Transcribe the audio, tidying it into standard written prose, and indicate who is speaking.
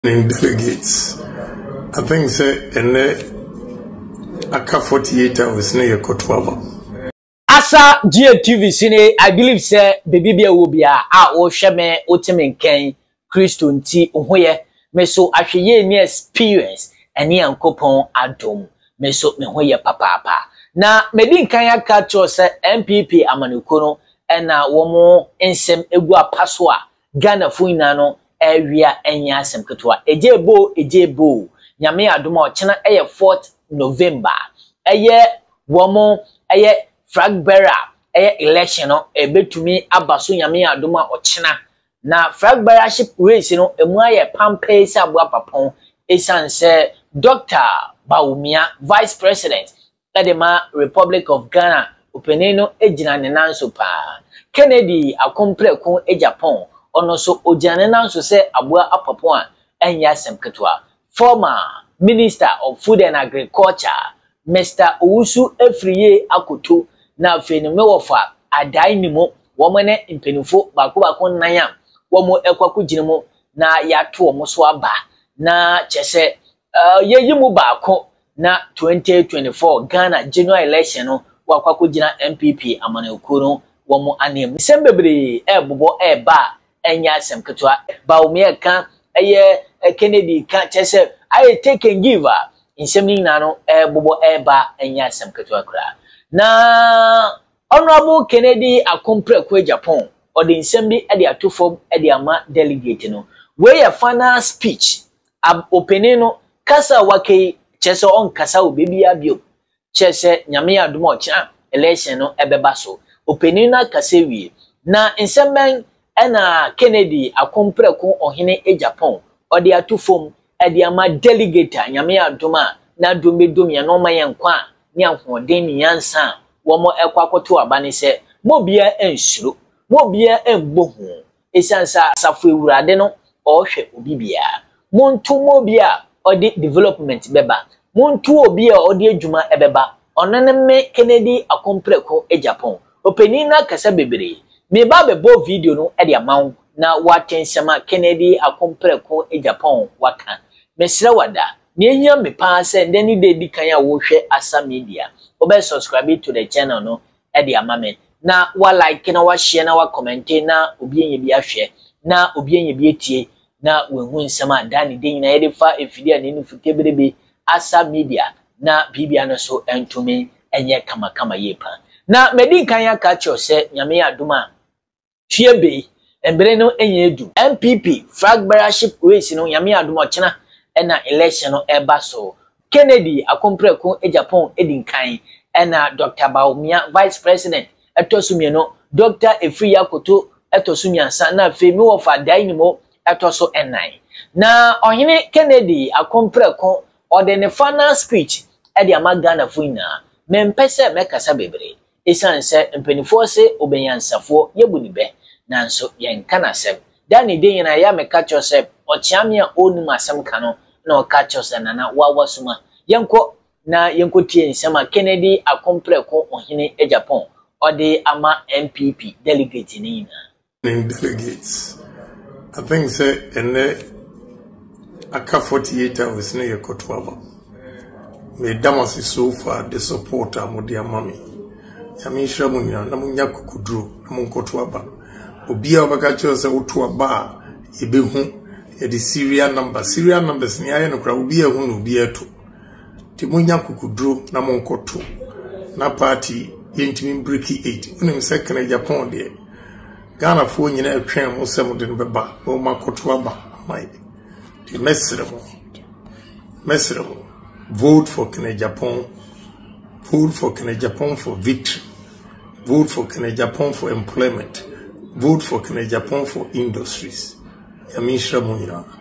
Speaker 1: Delegates. I think say aka 48 hours na yekotwaba.
Speaker 2: Asa GTV sine I believe say baby bia wo bia a wo hwe me otimenkan Kristo nti ohoye me so ahweye ni experience ene yankopon adom me so me hoye papa na medi nkan aka cho say Npp amaneko no ena wo mo ensem egu apaso a Ghana fuina no area enya asem ketwa ejebo nyame adom a ochena 4th November womo flag bearer election no ebetumi abaso nyame adom a ochena na flag bearership race no emu aye pampe se aboa papon esanse Dr. Baumia Vice President edema Republic of Ghana openeno ejina ne nanso pa Kennedy akompreko Agyapong ono so ojane nanso se aboa apapon a enya asem ketwa former Minister of Food and Agriculture Mr. Owusu Efriye Akoto na fenime wofa adai nimo womane impenifo bako nanya womo ekwaku ginimo na yato womo so aba na chese yeyimu bako na 2024 Ghana general election no wakwaku gina Npp amaneko no womo anem sembebre ebobo eba enya asem ketwa Baumia kan Kennedy kan chese I take and give in semni nano bobo eba enya asem ketwa kra na honorable Kennedy akompreko Agyapong or the assembly e de atofom e de ama delegate no we ya final speech ab openeno kasa wake chese on kasa obebi abio chese nyame adom ocha election no ebeba so openena kasa wie na insemben ena Kennedy akompreko ohene Agyapong or the atofom Ediama delegate nyame adoma na domedom ya no mayenkwa ni ahoden ni yansa womo ekwakoto abane se mobia ensuro mobia embohu esansa safo ewurade no ohwe obibia montu mobia odi development beba montu obia odi adwuma ebeba onaneme Kennedy akompreko Agyapong openina kasa bebere me ba bebo video no edi amawo na watensema Kennedy akompreko Agyapong waka mesra wada nienya me pa se ndeni de dikanya wo hwe asa media obe subscribe to the channel no e de amame na wa like na wa share na wa comment na obienye bi ahwe na obienye bi etie na wenhu nsema dani de nyina yede fa efidi ani nu futeberebe asa media na bibia no so entumi enye kama yepa na medi kan ya ka cho se nyame aduma hwebe embre no enye edu Npp flag bearership race no nyame aduma ochena ena election no eba so Kennedy akompreko Agyapong edinkan ena Dr. Baumia Vice President etosumie no Dr. Efriye Akoto etosumiansa na femi wofa dai nimo etoso enai na ohene Kennedy akompreko ode ne final speech edi amagana fuina mempese mekasa bebre esanse mpenifo se obenyansafo yebunibe nanso yenkana sem dani de yina ya meka chose ochiamia onu masem kano na oka chose na wawasuma yenko na yenko tie nsema Kennedy akompreko ohene Agyapong ode ama Npp Delegates ni
Speaker 1: Delegates. I think say aka 48 hours na yekotwaba me damasi so far the supporter modi amami yamisha munya na munya kukudru na munkotwaba obia obaka chose utwaba ebehu the serial numbers ni aye no kra obia hu no obia to ti munya kukudru na monkoto na party yentimi breaki 8 unim second Agyapong de Ghana fo nyina atwen mo sem de no beba o makoto aba mai the message vote for Agyapong, vote for Agyapong for victory, vote for Agyapong for employment, vote for Agyapong for industries. Yamisha Munyana.